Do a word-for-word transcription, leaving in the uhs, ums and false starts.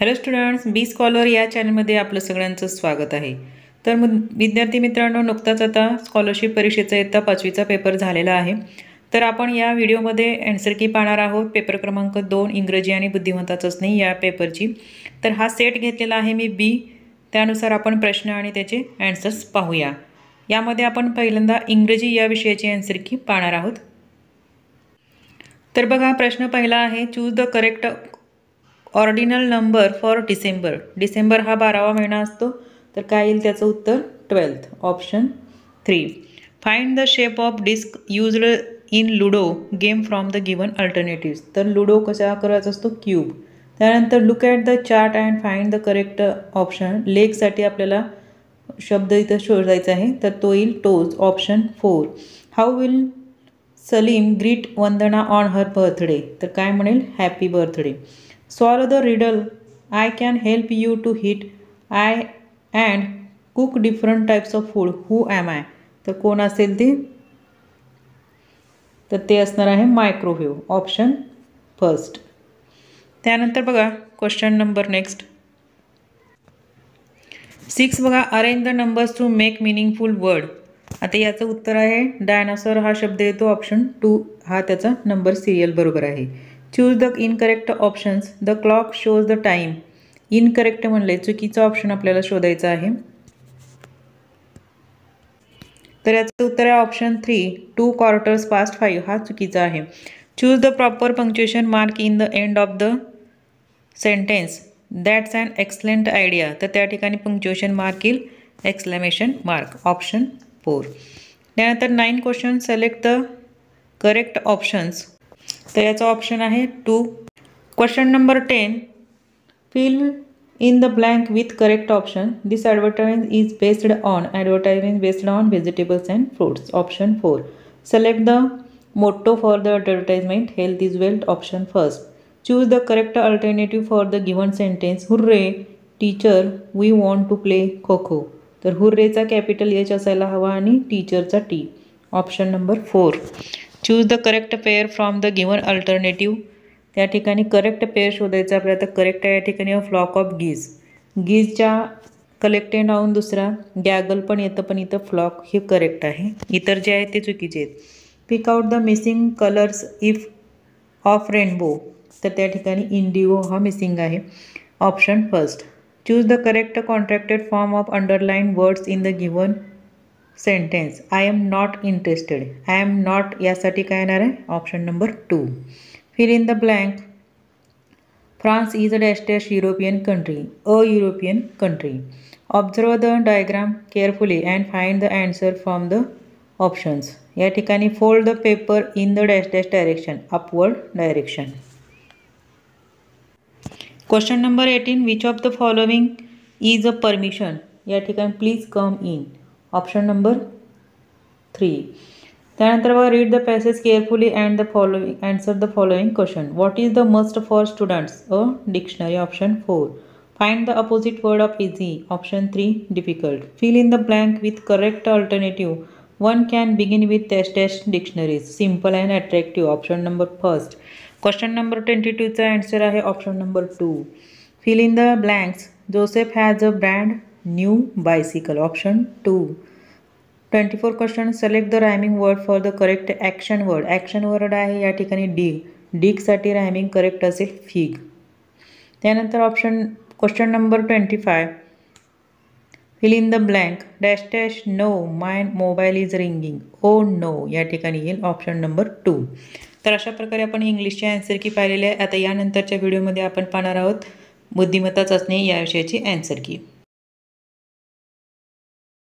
Hello students, बी scholar या चॅनलमध्ये आपलं सगळ्यांचं स्वागत आहे। तर विद्यार्थी मित्रांनो, नुकताच आता स्कॉलरशिप परीक्षेचा इयत्ता पाचवीचा पेपर झालेला आहे। तर आपण या व्हिडिओमध्ये आन्सर की पाहणार आहोत। पेपर क्रमांक दोन इंग्रजी आणि बुद्धिमत्ता चाचणी या पेपरची। तर हा सेट घेतलेला आहे मी बी, त्यानुसार आपण प्रश्न आणि त्याचे आन्सर्स पाहूया। यामध्ये आपण पहिल्यांदा इंग्रजी या विषयाची आन्सर की पाहणार आहोत। तर बघा, प्रश्न पहिला आहे, choose the correct ordinal number for December. डिसेंबर हा बारावा महिना असतो, तर काय येईल त्याचं उत्तर twelfth, option three. Find the shape of disc used in ludo game from the given alternatives. तर लुडो कशा आकाराचा असतो, क्यूब। त्यानंतर look at the chart and find the correct option. लेगसाठी आपल्याला शब्द इथं शोधायचा आहे, तर तो येईल toes, option four. How will Salim greet Vandana on her birthday. तर काय म्हणेल, happy birthday. Solve the riddle, I can help you to heat I and cook different types of food, who am I. तर कोण असेल ते, तर ते असणार आहे मायक्रोवेव्ह, ऑप्शन फर्स्ट। त्यानंतर बघा क्वेश्चन नंबर नेक्स्ट सिक्स बघा, arrange the numbers to make meaningful word. आता याचं उत्तर आहे डायनासोर हा शब्द येतो, ऑप्शन टू हा त्याचा नंबर सिरियल बरोबर आहे। Choose the incorrect options, the clock shows the time. Incorrect म्हणले चुकीचा ऑप्शन आपल्याला शोधायचा आहे, तर याचं उत्तर आहे option three, two quarters past five हा चुकीचा आहे। Choose the proper punctuation mark in the end of the sentence, that's an excellent idea. तर त्या ठिकाणी पंक्च्युएशन मार्क येईल एक्सक्लेमेशन मार्क, ऑप्शन फोर। त्यानंतर nine question, select the correct options. तर याचा ऑप्शन आहे टू। Question number ten, fill in the blank with correct option. This advertisement is based on advertising based on vegetables and fruits, option four. Select the motto for the advertisement, health is wealth, option first. Choose the correct alternative for the given sentence, hurray teacher we want to play kho-kho. तर हुर्रेचा capital H असायला हवा आणि टीचरचा T, option number four. Choose the correct pair from the given alternative. त्या ठिकाणी correct pair शोधायचा आपल्याला, तर करेक्ट आहे या ठिकाणी फ्लॉक ऑफ गीज। गीजच्या कलेक्टेड नाऊन दुसरा, गॅगल पण येतं पण इथं फ्लॉक हे करेक्ट आहे, इतर जे आहेत ते चुकीचे आहेत। Pick out the missing colours if of rainbow. तर त्या ठिकाणी इंडिगो हा मिसिंग आहे, option first. Choose the correct contracted form of underline words in the given sentence, I am not interested. I am not यासाठी काय येणार आहे, option number two. Fill in the blank. France is a dash dash European country, a European country. Observe the diagram carefully and find the answer from the options. या ठिकाणी fold the paper in the dash dash direction, upward direction. Question number eighteen, which of the following is a permission? या ठिकाणी please come in, option number three. त्यानंतर बघा, read the passage carefully and the following answer the following question. What is the must for students, a dictionary, option four. Find the opposite word of easy, option three difficult. Fill in the blank with correct alternative, one can begin with dash dash dictionaries, simple and attractive, option number first. Question number twenty टूचा answer आहे option number two. Fill in the blanks, Joseph has a brand new bicycle, option two. Twenty four question, select the rhyming word for the correct action word. Action word आहे या ठिकाणी dig, डिगसाठी rhyming correct असेल fig. त्यानंतर option question number twenty five, fill in the blank, dash dash no my mobile is ringing, oh no या ठिकाणी येईल option number to. तर अशा प्रकारे आपण इंग्लिशचे आन्सर की पाहिलेले आहे। आता यानंतरच्या व्हिडिओमध्ये आपण पाहणार आहोत बुद्धिमत्ता चाचणी या विषयाची आन्सर की।